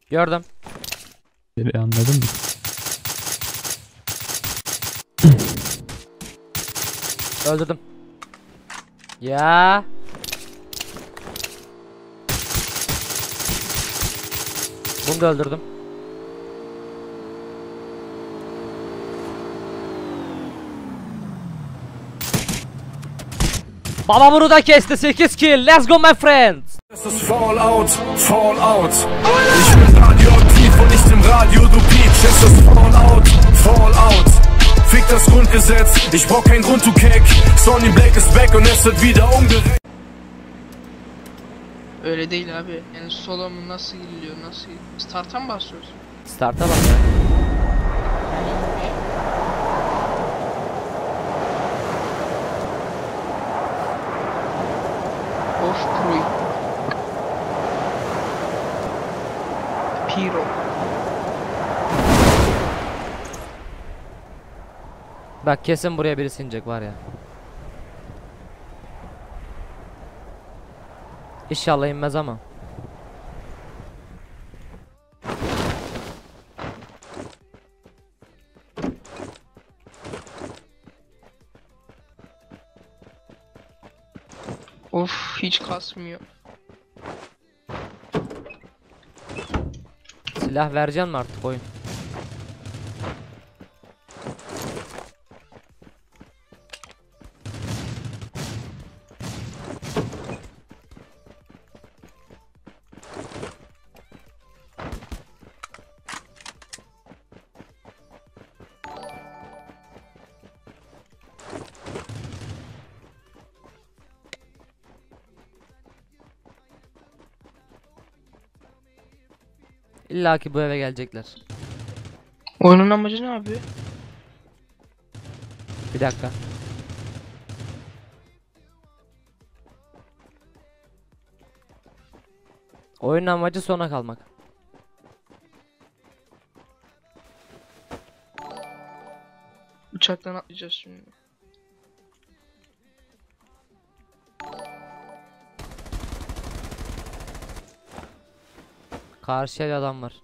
Gördüm. Anladın mı? Öldürdüm. Ya. Bunu da öldürdüm. Baba bunu da kesti. 8 kill. Let's go my friends. Das ist Fallout, Fallout. Ich bin radioaktiv und nicht im Radio, du Piepsch. Es ist Fallout, Fallout. Fick das Grundgesetz, ich brauch kein Grund, du Keck. Sonny Black ist back und es wird wieder umgerechnet. Öyle değil abi. Yani solo mu nasıl giriliyor, nasıl giriliyor? Start'a mı basıyoruz? Start'a bak ya. Of Pro'yu. Piro. Bak kesin buraya birisi inecek var ya. İnşallah inmez ama. Of hiç kasmıyor. Silah vereceksin mi artık oyun? İlla ki bu eve gelecekler. Oyunun amacı ne abi? Bir dakika. Oyunun amacı sona kalmak. Uçaktan atlayacağız şimdi. Karşıya bir adam var.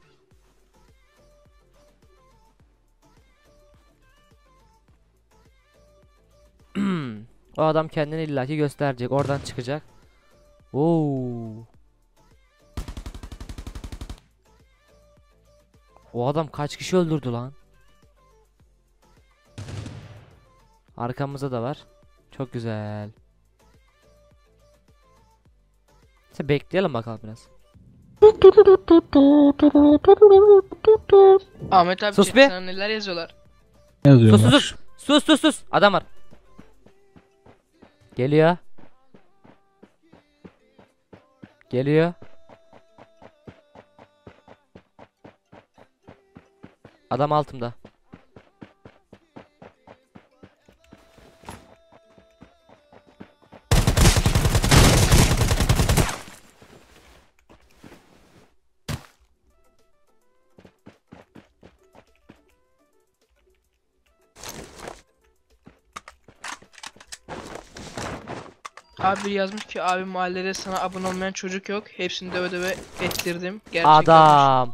O adam kendini illaki gösterecek. Oradan çıkacak. Oo. O adam kaç kişi öldürdü lan? Arkamızda da var. Çok güzel. İşte bekleyelim bakalım biraz. Ahmet abi Sus be. sana neler yazıyorlar? Yazıyorlar. Sus. Adam var. Geliyor. Adam altımda. Abi yazmış ki abi mahallede sana abone olmayan çocuk yok. Hepsini döve döve ettirdim. Gerçekten Adam.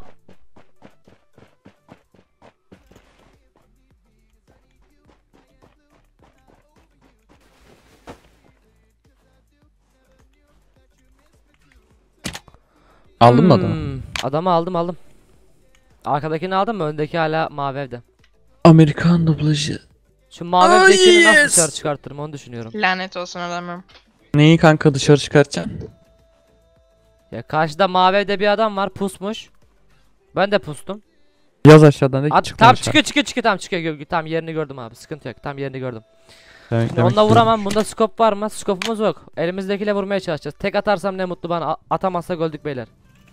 Aldın mı adamı? Adamı aldım. Arkadakini aldım mı? Öndeki hala mavi evde. Amerikan dublajı. Şu mavi evdekini nasıl dışarı çıkartırım onu düşünüyorum. lanet olsun adamım. Neyi kanka dışarı çıkartacaksın? Ya karşıda mavi evde bir adam var pusmuş. Ben de pustum. Yaz aşağıdan da çık. Tam çıkıyor tam çıkıyor. Tam yerini gördüm abi. Sıkıntı yok. Tam yerini gördüm. Onunla vuramam. Bunda skop var mı? Skopumuz yok. Elimizdekiyle vurmaya çalışacağız. Tek atarsam ne mutlu bana. Atamazsak öldük beyler.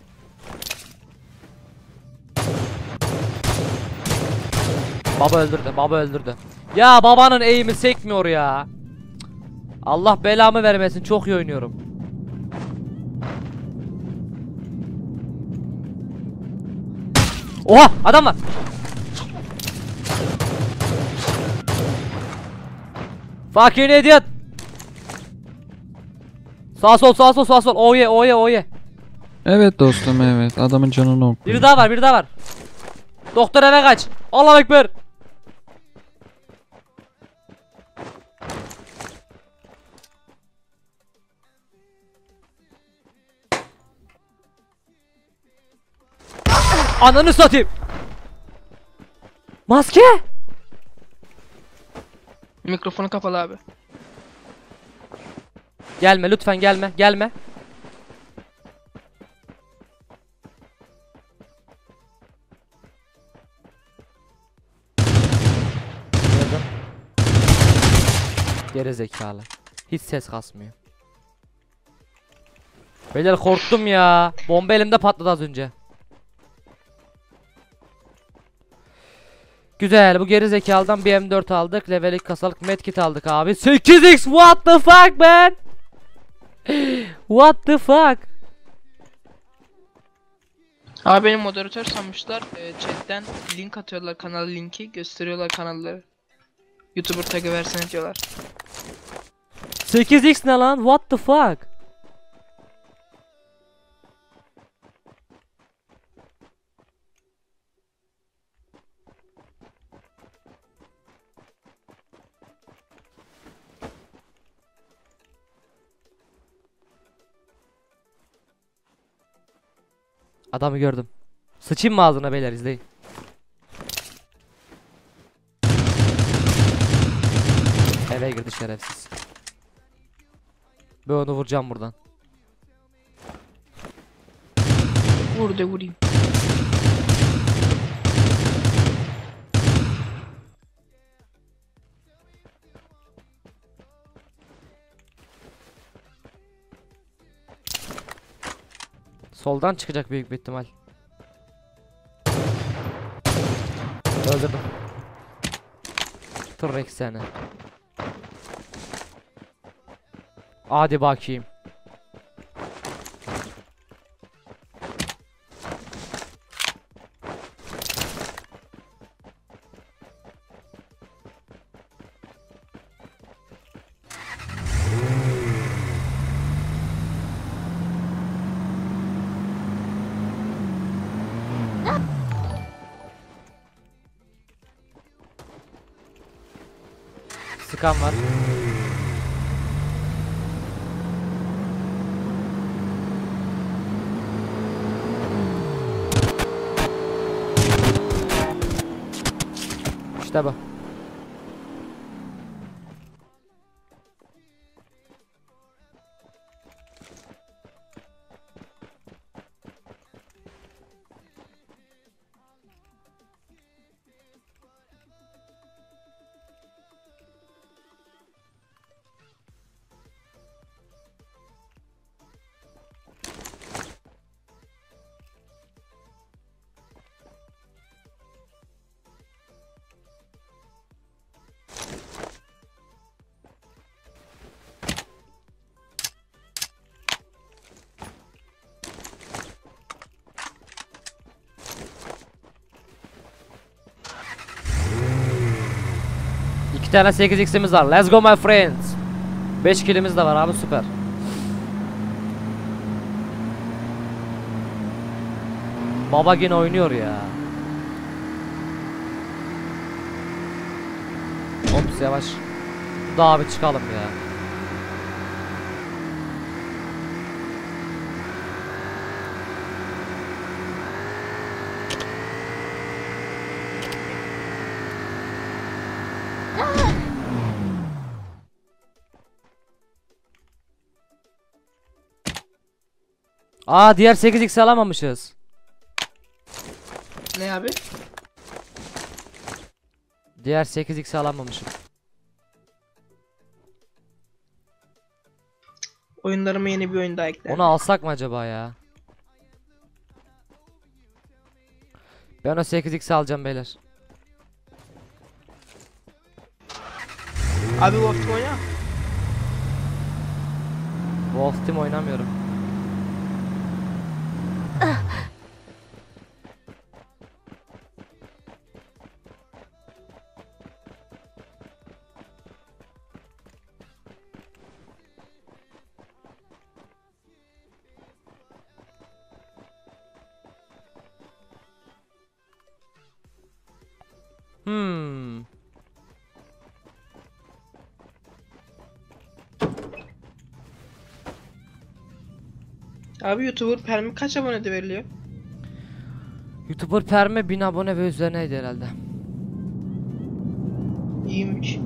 Baba öldürdü. Ya babanın eğimi sekmiyor ya. Allah belamı vermesin. Çok iyi oynuyorum. Oha adam var. Fucking idiot. Sağ sol. Oye. Evet dostum evet. Adamın canını okuyor. Biri daha var, biri daha var. Doktor eve kaç. Allahu ekber. Ananı satayım. Maske. Mikrofonu kapalı abi. Gelme lütfen, gelme, gelme. Gördüm. Geri zekalı. Hiç ses kasmıyor. Beyler korktum ya. Bomba elimde patladı az önce. Güzel, bu geri zekalıdan bir M4 aldık. Level 2 kasalık medkit aldık abi. 8x, what the fuck man? What the fuck? Abi benim moderatör sanmışlar. Chatten link atıyorlar, kanal linki. Gösteriyorlar kanalları. YouTuber tagı versene diyorlar. 8x ne lan? What the fuck? Adamı gördüm. Sıçayım mı ağzına beyler, izleyin. Eve girdi şerefsiz. Ben onu vuracağım buradan. Vur de vurayım. Soldan çıkacak büyük bir ihtimal. Öldürdüm. Tırrek seni. Hadi bakayım. Sıkan var. İşte bu. İki tane 8x'imiz var. Let's go my friends. 5 kill'imiz de var abi, süper. Baba yine oynuyor ya. Ops yavaş. Daha bir çıkalım ya. Aa, diğer 8x alamamışız. Ne abi? Diğer 8x alamamışım. Oyunlarıma yeni bir oyun daha ekledim. Onu alsak mı acaba ya? Ben o 8x alacağım beyler. Abi Wolf Team oyna. Wolf Team oynamıyorum. Hmm. Abi YouTuber permi kaç abonede veriliyor? YouTuber perme 1000 abone ve üzerineydi herhalde. İyiymiş.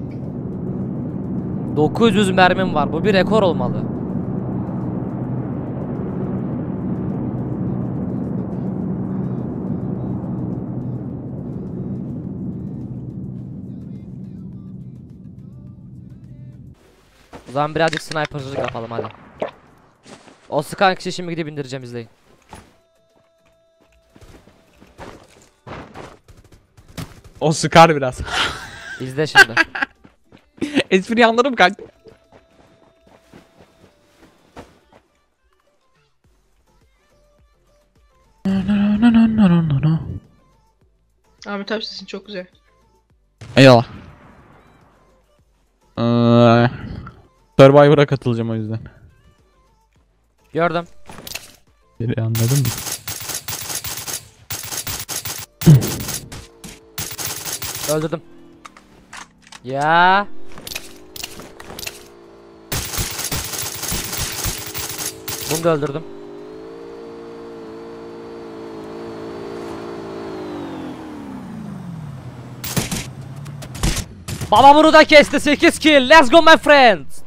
900 mermim var. Bu bir rekor olmalı. O zaman birazcık sniper'cılık yapalım hadi. O sıkan kişi şimdi gidip indireceğim, izleyin. O sıkar biraz. İzle şimdi. Espri anlarım kanka. Ahmet abi sesin çok güzel. Eyvallah. Survivor'a katılacağım o yüzden. Gördüm. Anladın mı? Öldürdüm. Ya. Bunu da öldürdüm. Baba bunu da kesti, 8 kill. Let's go my friends.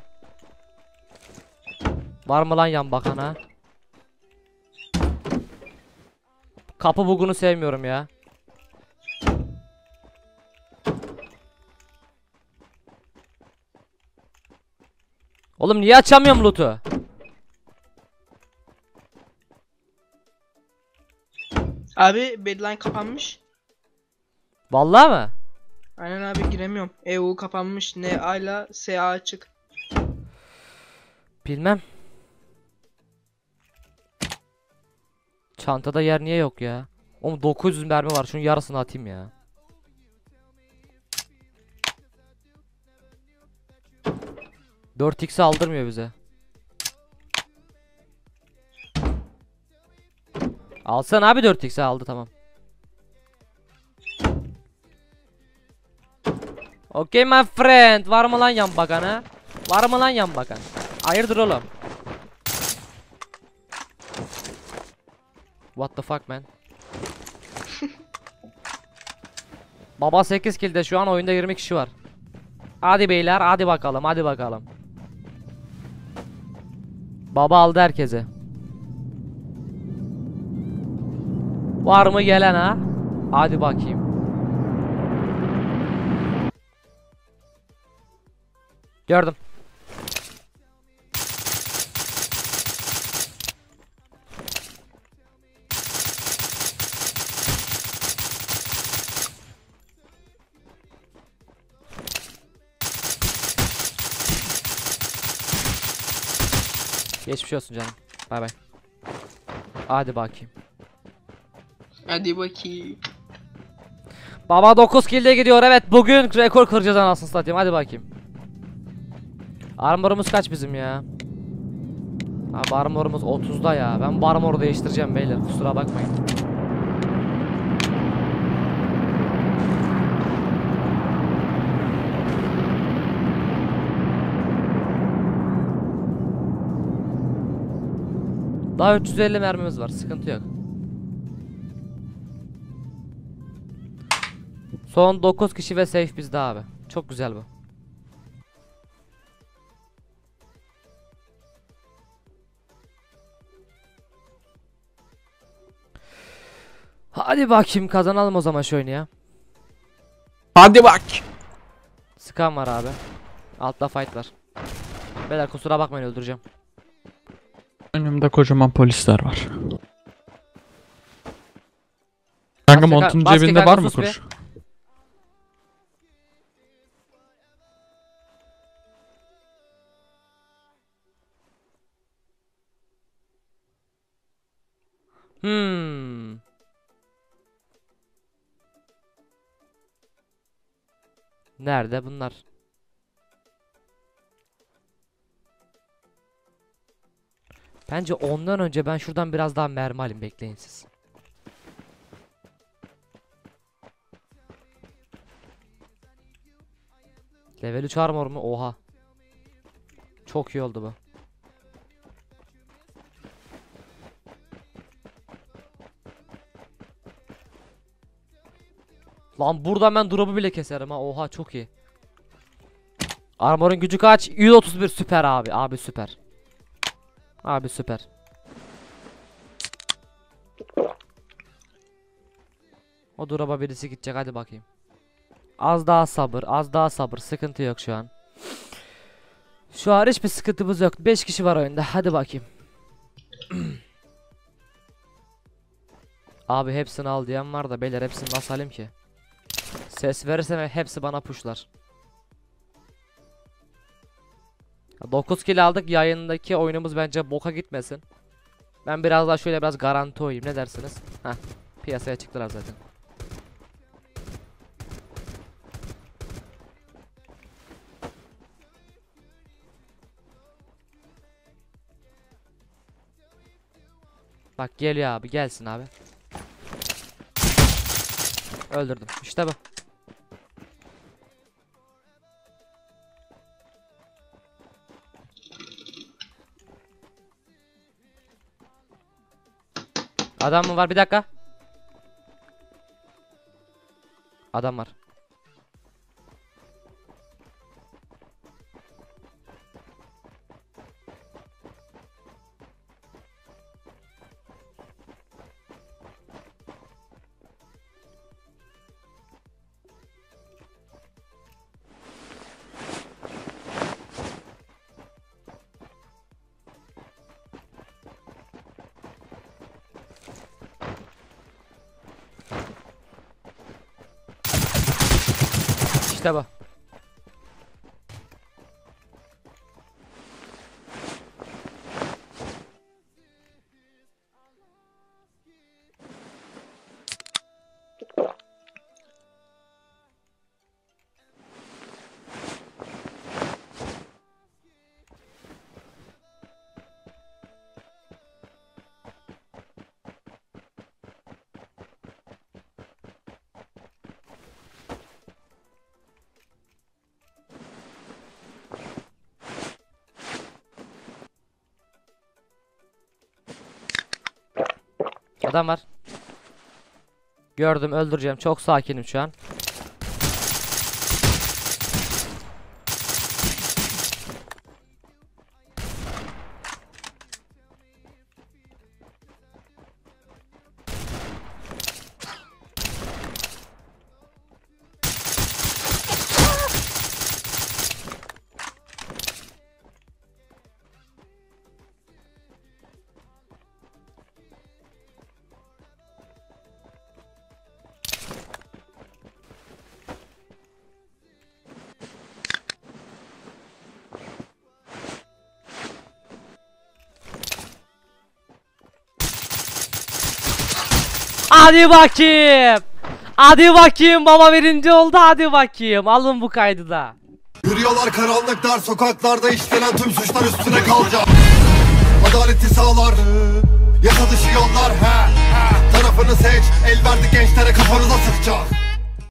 Var mı lan yan bakana? Kapı bugunu sevmiyorum ya. Oğlum niye açamıyorum loot'u? Abi Bedline kapanmış. Vallahi mı? Aynen abi giremiyorum. EU kapanmış. NA ile SA açık. Bilmem. Çantada yer niye yok ya? Oğlum 900 mermi var. Şunun yarısını atayım ya. ...4x'i aldırmıyor bize. Alsan abi 4x'i, aldı tamam. Okay my friend. Var mı lan yan bakana? Var mı lan yan bakan? Hayırdır oğlum? What the fuck man? Baba 8 kill'de, şu an oyunda 20 kişi var. Hadi beyler, hadi bakalım, hadi bakalım. Baba aldı herkese. Var mı gelen ha? Hadi bakayım. Gördüm. Geçmiş olsun canım. Bay bay. Hadi bakayım. Hadi bakayım. Baba 9 kill'de gidiyor. Evet, bugün rekor kıracağız anasını satayım. Hadi bakayım. Armorumuz kaç bizim ya? Abi armorumuz 30'da ya. Ben bu armoru değiştireceğim beyler. Kusura bakmayın. Daha 350 mermimiz var. Sıkıntı yok. Son 9 kişi ve safe bizde abi. Çok güzel bu. Hadi bakayım, kazanalım o zaman şu oyunu ya. Hadi bak. Scan var abi. Altta fight var. Beyler kusura bakmayın, öldüreceğim. Önümde kocaman polisler var. Kanka montun Maske cebinde kanka, var mı sus be. kuş? Hmm. Nerede bunlar? Bence ondan önce ben şuradan biraz daha mermi alayım, bekleyin siz. Level 3 armor mu? Oha. Çok iyi oldu bu. Lan buradan ben drop'u bile keserim ha. Oha çok iyi. Armor'un gücü kaç? 131 süper abi. Abi süper. Abi süper. O drop'a birisi gidecek, hadi bakayım. Az daha sabır, az daha sabır. Sıkıntı yok şu an. Şu an hiçbir sıkıntımız yok. 5 kişi var oyunda. Hadi bakayım. Abi hepsini al diyen var da beyler, hepsini nasıl alayım ki? Ses verirsem hepsi bana pushlar. 9 kill aldık. Yayındaki oyunumuz bence boka gitmesin. Ben biraz daha şöyle biraz garanti oynayayım. Ne dersiniz? Heh. Piyasaya çıktılar zaten. Bak geliyor abi, gelsin abi. Öldürdüm. İşte bu. Adam mı var? Bir dakika. Adam var. İşte bu. Adam var. Gördüm, öldüreceğim. Çok sakinim şu an. Hadi bakayım. Hadi bakayım, baba birinci oldu, hadi bakayım. Alın bu kaydı da. Yürüyorlar karanlık dar sokaklarda, işlenen tüm suçlar üstüne kalacak. Adaleti sağlar, yasa dışı yollar. Tarafını seç, el verdi gençlere, kafanıza sıkacak.